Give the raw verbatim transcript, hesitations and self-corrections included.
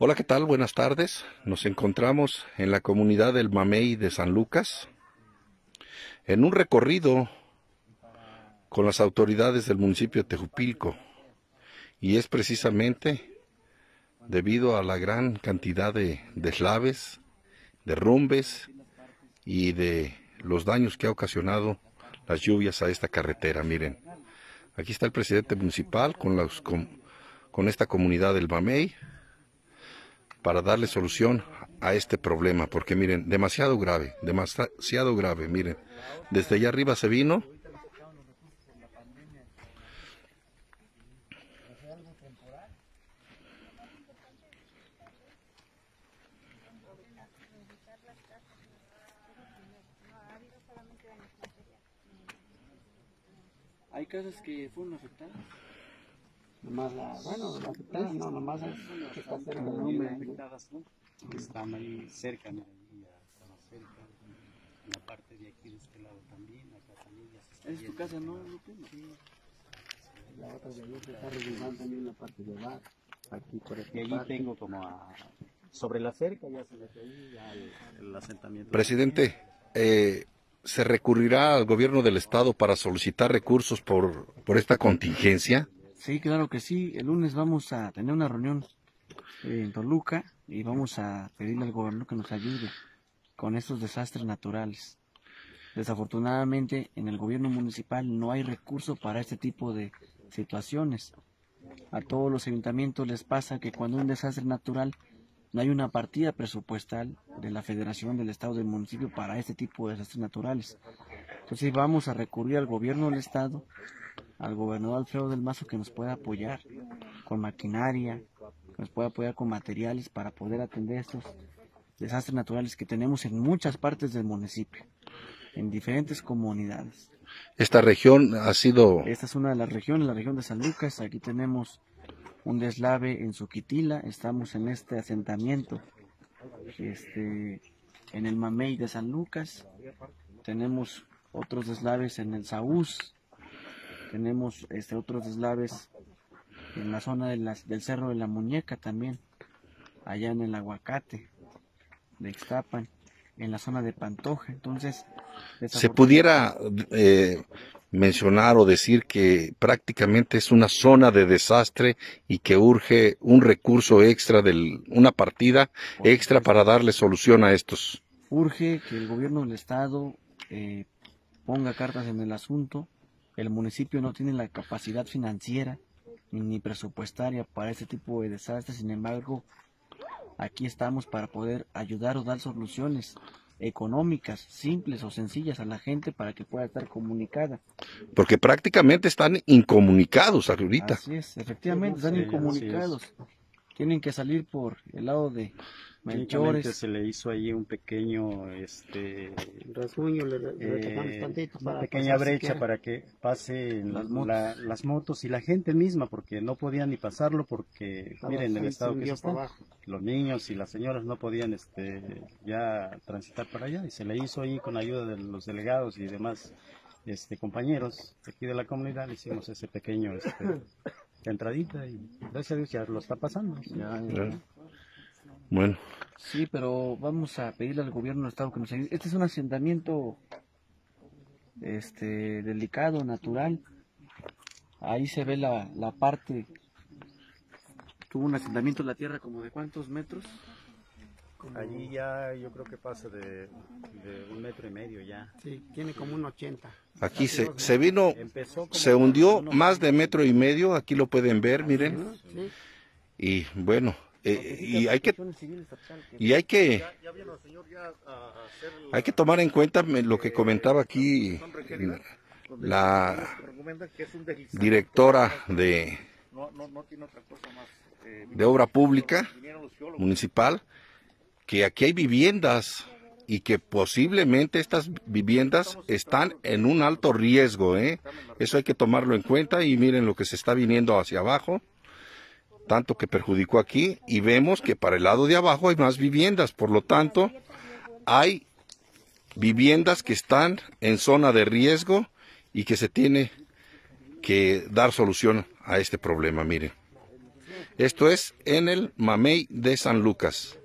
Hola, ¿qué tal? Buenas tardes. Nos encontramos en la comunidad del Mamey de San Lucas, en un recorrido con las autoridades del municipio de Tejupilco, y es precisamente debido a la gran cantidad de deslaves, derrumbes y de los daños que ha ocasionado las lluvias a esta carretera. Miren, aquí está el presidente municipal con, los, con, con esta comunidad del Mamey, para darle solución a este problema, porque miren, demasiado grave, demasiado grave, miren, desde allá arriba se vino, Hay casas que fueron afectadas. Nomás la, bueno, la afectada, no, nomás es que está cerca del número afectadas, ¿no? Que están ahí cerca, ¿no? Están cerca. En la parte de aquí, de este lado también, acá también ya se está. ¿Es tu casa, no, Lupe? Sí. La otra de allí se está regulando también la parte de abajo. Aquí por aquí. Y allí parte. Tengo como a, sobre la cerca, ya se mete ahí, ya el, el asentamiento. Presidente, eh, ¿se recurrirá al gobierno del estado para solicitar recursos por, por esta contingencia? Sí, claro que sí. El lunes vamos a tener una reunión en Toluca y vamos a pedirle al gobierno que nos ayude con estos desastres naturales. Desafortunadamente, en el gobierno municipal no hay recurso para este tipo de situaciones. A todos los ayuntamientos les pasa que cuando hay un desastre natural no hay una partida presupuestal de la Federación, del Estado, del municipio para este tipo de desastres naturales. Entonces vamos a recurrir al gobierno del Estado, al gobernador Alfredo del Mazo, que nos pueda apoyar con maquinaria, que nos pueda apoyar con materiales para poder atender estos desastres naturales que tenemos en muchas partes del municipio, en diferentes comunidades. Esta región ha sido... Esta es una de las regiones, la región de San Lucas. Aquí tenemos un deslave en Suquitila, estamos en este asentamiento, este, en el Mamey de San Lucas, tenemos otros deslaves en el Saúz, tenemos este, otros deslaves en la zona de las, del Cerro de la Muñeca también, allá en el Aguacate de Ixtapan, en la zona de Pantoja. Entonces, ¿se pudiera eh, mencionar o decir que prácticamente es una zona de desastre y que urge un recurso extra, del, una partida extra para darle solución a estos? Urge que el gobierno del estado eh, ponga cartas en el asunto. El municipio no tiene la capacidad financiera ni presupuestaria para este tipo de desastres. Sin embargo, aquí estamos para poder ayudar o dar soluciones económicas, simples o sencillas a la gente para que pueda estar comunicada. Porque prácticamente están incomunicados ahorita. Así es, efectivamente están sí, incomunicados. Tienen que salir por el lado de Melchores. Se le hizo ahí un pequeño este rasguño, le, le eh, tantito para una pequeña brecha para que pasen las motos. La, las motos y la gente misma, porque no podían ni pasarlo porque estaba, miren el estado que está, los niños y las señoras no podían este ya transitar para allá, y se le hizo ahí con ayuda de los delegados y demás este compañeros aquí de la comunidad. Hicimos ese pequeño este, entradita y gracias a Dios ya lo está pasando. Ya, ya. Bueno. Sí, pero vamos a pedirle al gobierno del estado que nos ayude. Este es un asentamiento este, delicado, natural. Ahí se ve la, la parte. Tuvo un asentamiento en la tierra como de ¿cuántos metros? Como... Allí ya yo creo que pasa de, de un metro y medio ya. Sí, tiene como un ochenta. Aquí se, se vino, se hundió más de metro y medio, aquí lo pueden ver, miren. Sí. Y bueno... Eh, y hay que y hay que hay que tomar en cuenta lo que comentaba aquí la directora de de obra pública municipal, que aquí hay viviendas y que posiblemente estas viviendas están en un alto riesgo, ¿eh? Eso hay que tomarlo en cuenta. Y miren lo que se está viniendo hacia abajo, tanto que perjudicó aquí, y vemos que para el lado de abajo hay más viviendas. Por lo tanto, hay viviendas que están en zona de riesgo y que se tiene que dar solución a este problema. Miren, Esto es en el Mamey de San Lucas.